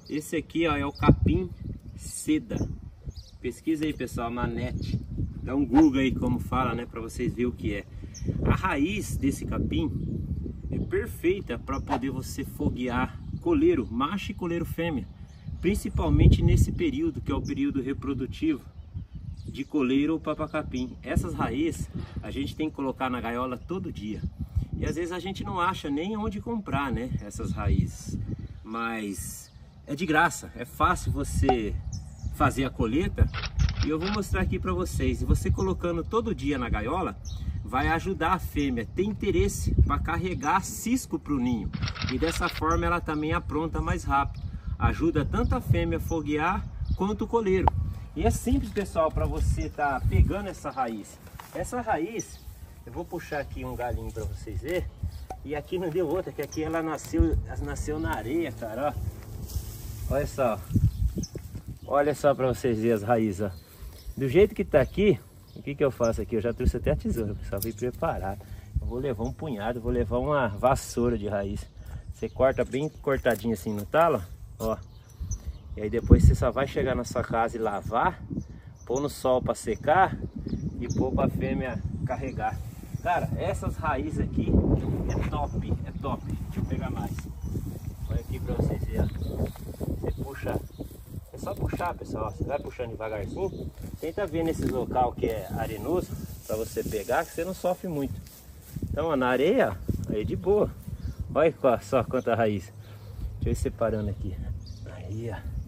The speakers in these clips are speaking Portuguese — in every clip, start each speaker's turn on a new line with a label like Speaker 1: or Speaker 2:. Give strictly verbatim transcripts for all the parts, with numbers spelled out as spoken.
Speaker 1: Esse aqui, ó, é o capim seda. Pesquisa aí, pessoal, na net. Dá um Google aí como fala, né, para vocês verem o que é. A raiz desse capim é perfeita para poder você foguear coleiro macho e coleiro fêmea, principalmente nesse período que é o período reprodutivo de coleiro ou papacapim. Essas raízes a gente tem que colocar na gaiola todo dia. E às vezes a gente não acha nem onde comprar, né, essas raízes. Mas é de graça, é fácil você fazer a colheita. E eu vou mostrar aqui para vocês. E você colocando todo dia na gaiola vai ajudar a fêmea a ter interesse para carregar cisco para o ninho. E dessa forma ela também apronta mais rápido. Ajuda tanto a fêmea a foguear quanto o coleiro. E é simples, pessoal, para você estar tá pegando essa raiz. Essa raiz, eu vou puxar aqui um galinho para vocês verem. E aqui não deu outra, que aqui ela nasceu, nasceu na areia, cara, ó. Olha só. Olha só para vocês verem as raízes, ó. Do jeito que tá aqui, o que que eu faço aqui? Eu já trouxe até a tesoura, pessoal, vim preparado. Eu vou levar um punhado, vou levar uma vassoura de raiz. Você corta bem cortadinho assim no talo, ó. E aí depois você só vai chegar na sua casa e lavar, pôr no sol para secar e pôr para a fêmea carregar. Cara, essas raízes aqui é top, é top. Deixa eu pegar mais. Olha aqui para vocês verem. Você puxa, é só puxar, pessoal. Você vai puxando devagarzinho. Tenta ver nesse local que é arenoso para você pegar, que você não sofre muito. Então, ó, na areia, aí de boa. Olha só quanta raiz. Deixa eu ir separando aqui. Aí, ó.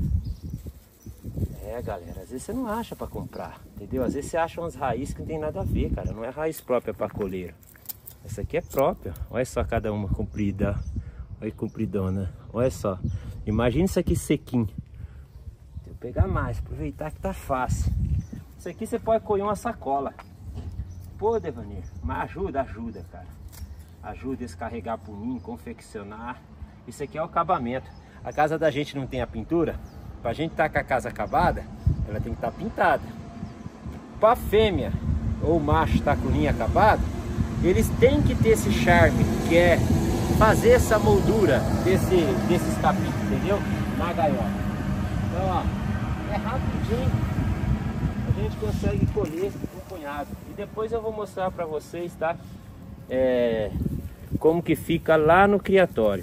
Speaker 1: É, galera, às vezes você não acha para comprar, entendeu? Às vezes você acha umas raízes que não tem nada a ver, cara. Não é raiz própria para coleiro. Essa aqui é própria. Olha só cada uma comprida. Olha compridona. Olha só. Imagina isso aqui sequinho. Vou pegar mais, aproveitar que tá fácil. Isso aqui você pode colher uma sacola. Pô, Devanir, mas ajuda, ajuda, cara. Ajuda a descarregar pro ninho, confeccionar. Isso aqui é o acabamento. A casa da gente não tem a pintura. Pra gente estar com a casa acabada, ela tem que estar pintada. Pra fêmea ou macho estar com o ninho acabado, eles têm que ter esse charme, que é fazer essa moldura desse, desses capins, entendeu? Na gaiola. Então, ó, é rapidinho. A gente consegue colher um punhado. E depois eu vou mostrar pra vocês, tá? É, como que fica lá no criatório.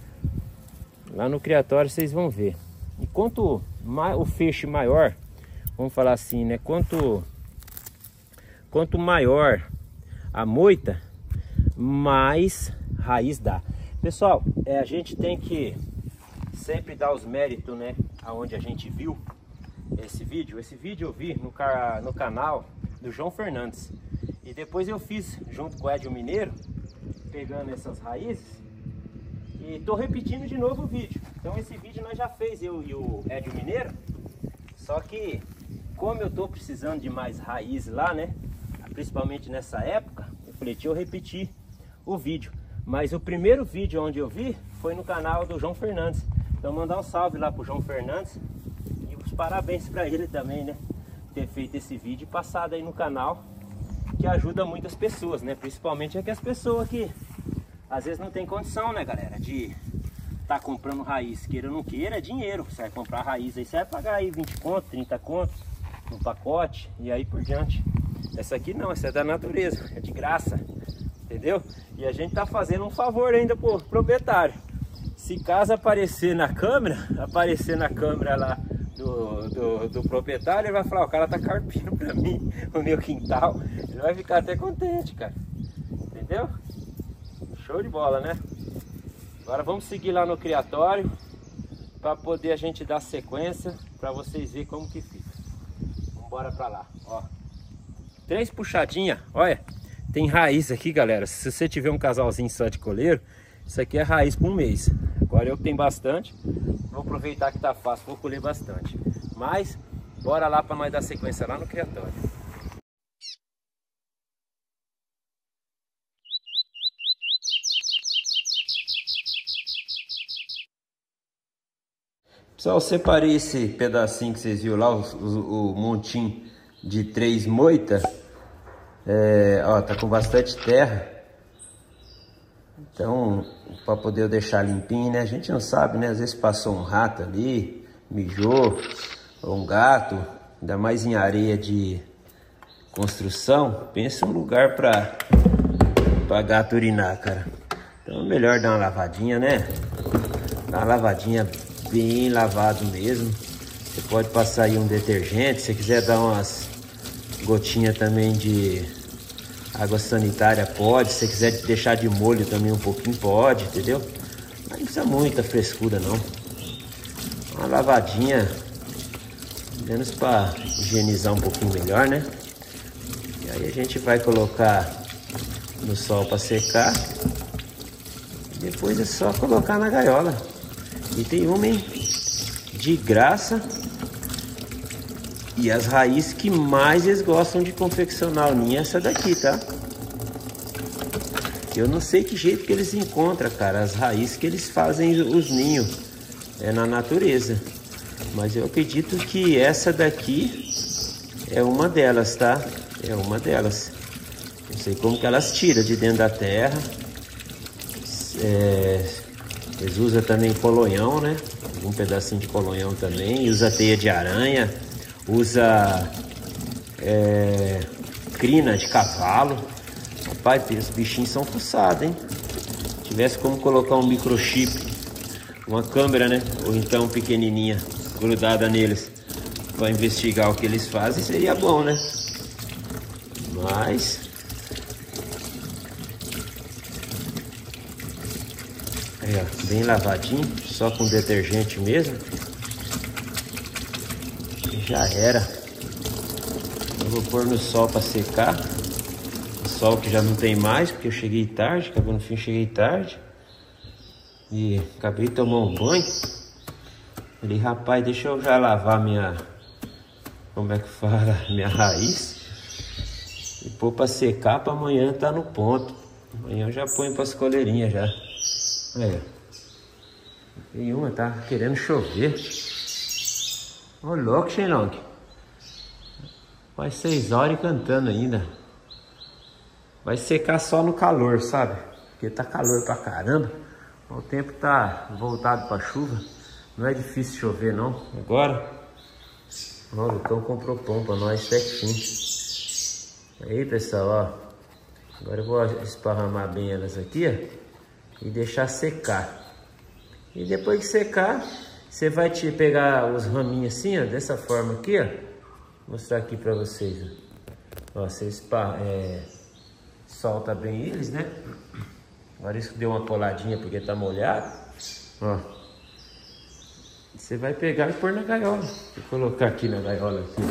Speaker 1: Lá no criatório vocês vão ver. E quanto mais, o feixe maior, vamos falar assim, né? Quanto, quanto maior a moita, mais raiz dá. Pessoal, é, a gente tem que sempre dar os méritos, né? Aonde a gente viu esse vídeo. Esse vídeo eu vi no, no canal do João Fernandes. E depois eu fiz junto com o Edil Mineiro, pegando essas raízes. E tô repetindo de novo o vídeo. Então esse vídeo nós já fez, eu e o Edil Mineiro. Só que como eu tô precisando de mais raiz lá, né? Principalmente nessa época, eu falei, deixa eu repetir o vídeo. Mas o primeiro vídeo onde eu vi foi no canal do João Fernandes. Então mandar um salve lá pro João Fernandes. E os parabéns para ele também, né? Ter feito esse vídeo e passado aí no canal. Que ajuda muitas pessoas, né? Principalmente aquelas pessoas que às vezes não tem condição, né, galera, de tá comprando raiz, queira ou não queira, é dinheiro. Você vai comprar raiz aí, você vai pagar aí vinte conto, trinta conto no pacote e aí por diante. Essa aqui não, essa é da natureza, é de graça, entendeu? E a gente tá fazendo um favor ainda pro proprietário. Se caso aparecer na câmera, aparecer na câmera lá do, do, do proprietário, ele vai falar, o cara tá carpindo pra mim o meu quintal. Ele vai ficar até contente, cara, entendeu? Show de bola, né? Agora vamos seguir lá no criatório para poder a gente dar sequência para vocês verem como que fica. Vamos embora para lá, ó. Três puxadinhas, olha. Tem raiz aqui, galera. Se você tiver um casalzinho só de coleiro, isso aqui é raiz por um mês. Agora eu que tenho bastante, vou aproveitar que tá fácil, vou colher bastante. Mas bora lá para nós dar sequência lá no criatório. Pessoal, eu separei esse pedacinho que vocês viram lá, o, o, o montinho de três moitas. É, ó, tá com bastante terra. Então, para poder deixar limpinho, né? A gente não sabe, né? Às vezes passou um rato ali, mijou, ou um gato, ainda mais em areia de construção. Pensa um lugar para para gato urinar, cara. Então é melhor dar uma lavadinha, né? Dar uma lavadinha bem lavado mesmo. Você pode passar aí um detergente, se quiser dar umas gotinhas também de água sanitária, pode. Se você quiser deixar de molho também um pouquinho, pode, entendeu? Mas não precisa muita frescura, não. Uma lavadinha, menos para higienizar um pouquinho melhor, né? E aí a gente vai colocar no sol para secar. E depois é só colocar na gaiola. E tem uma, hein? De graça. E as raízes que mais eles gostam de confeccionar o ninho é essa daqui, tá? Eu não sei que jeito que eles encontram, cara, as raízes que eles fazem os ninhos é na natureza. Mas eu acredito que essa daqui é uma delas, tá? É uma delas. Não sei como que elas tiram de dentro da terra. É, eles usam também colonhão, né? Um pedacinho de colonhão também. E usa teia de aranha. Usa é, crina de cavalo. Rapaz, os bichinhos são fuçados, hein? Se tivesse como colocar um microchip, uma câmera, né? Ou então pequenininha, grudada neles, para investigar o que eles fazem, seria bom, né? Mas aí, ó, bem lavadinho, só com detergente mesmo. Já era. Eu vou pôr no sol para secar. O sol que já não tem mais, porque eu cheguei tarde, acabou no fim, cheguei tarde. E acabei de tomar um banho. Falei, rapaz, deixa eu já lavar minha, como é que fala, minha raiz. E pôr para secar para amanhã tá no ponto. Amanhã eu já ponho para as coleirinhas já. Olha, tem uma, tá querendo chover. Ô louco, Shenlong. Vai seis horas e cantando ainda. Vai secar só no calor, sabe? Porque tá calor pra caramba. O tempo tá voltado pra chuva. Não é difícil chover não. Agora, ó, o Lucão comprou pão pra nós certinho. Aí, pessoal, ó. Agora eu vou esparramar bem elas aqui, ó. E deixar secar. E depois que secar, você vai te pegar os raminhos assim, ó, dessa forma aqui, ó. Vou mostrar aqui pra vocês, ó. Ó, você espar, é, solta bem eles, né? Agora isso deu uma coladinha porque tá molhado. Ó. Você vai pegar e pôr na gaiola. Vou colocar aqui na gaiola aqui.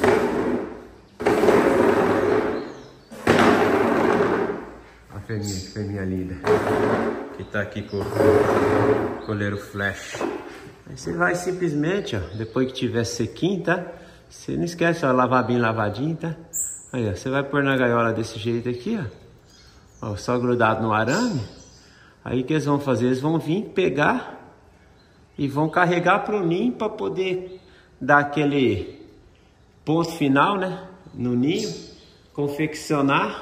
Speaker 1: A fêmea, a fêmea linda. Que tá aqui com o coleiro flash. Aí você vai simplesmente, ó, depois que tiver sequinho, tá? Você não esquece, ó, lavar bem lavadinho, tá? Aí, ó, você vai pôr na gaiola desse jeito aqui, ó. Ó, só grudado no arame. Aí o que eles vão fazer? Eles vão vir pegar e vão carregar pro ninho para poder dar aquele ponto final, né? No ninho, confeccionar.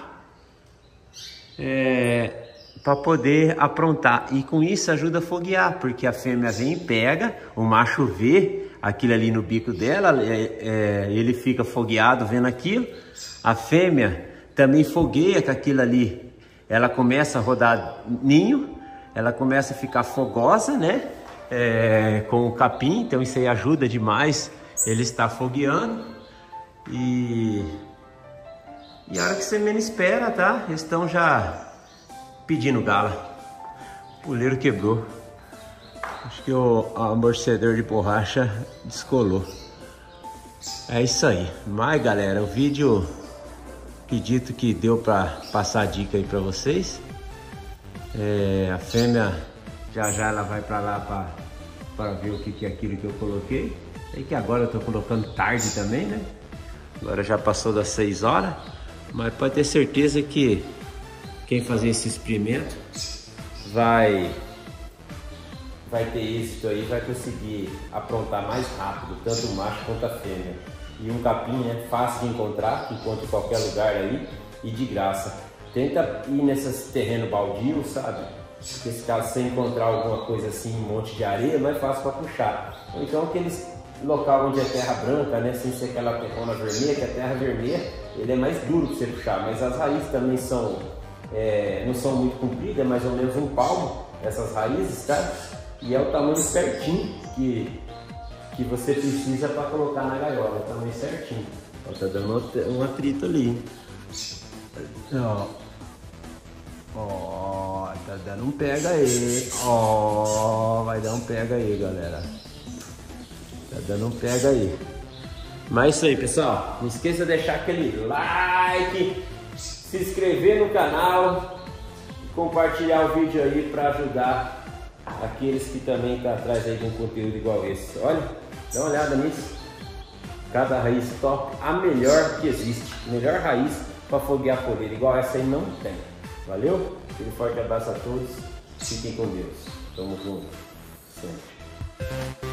Speaker 1: É... para poder aprontar, e com isso ajuda a foguear, porque a fêmea vem e pega, o macho vê aquilo ali no bico dela, é, é, ele fica fogueado vendo aquilo, a fêmea também fogueia com aquilo ali, ela começa a rodar ninho, ela começa a ficar fogosa, né, é, com o capim, então isso aí ajuda demais, ele está fogueando, e, e a hora que você menos espera, tá, eles estão já pedindo gala. O puleiro quebrou. Acho que o amortecedor de borracha descolou. É isso aí. Mas galera, o vídeo acredito que deu para passar a dica aí para vocês. É, a fêmea já já ela vai para lá para ver o que, que é aquilo que eu coloquei. É que agora eu tô colocando tarde também, né? Agora já passou das seis horas. Mas pode ter certeza que quem fazer esse experimento vai, vai ter êxito aí, vai conseguir aprontar mais rápido, tanto o macho quanto a fêmea. E um capim é fácil de encontrar, encontra em qualquer lugar aí e de graça. Tenta ir nesses terrenos baldios, sabe? Porque se caso você encontrar alguma coisa assim, um monte de areia, é mais fácil para puxar. Ou então aqueles local onde é terra branca, né, sem ser aquela terrona vermelha, que a terra vermelha ele é mais duro para você puxar, mas as raízes também são, é, não são muito compridas, é mais ou menos um palmo, essas raízes, tá? E é o tamanho certinho que, que você precisa para colocar na gaiola, o tamanho certinho. Ó, tá dando um atrito ali. Ó, ó, tá dando um pega aí. Ó, vai dar um pega aí, galera. Tá dando um pega aí. Mas é isso aí, pessoal. Não esqueça de deixar aquele like, se inscrever no canal e compartilhar o vídeo aí para ajudar aqueles que também estão atrás aí de um conteúdo igual esse. Olha, dá uma olhada nisso. Cada raiz top, a melhor que existe. Melhor raiz para foguear folheira. Igual essa aí não tem. Valeu? Um forte abraço a todos. Fiquem com Deus. Tamo junto. Sempre.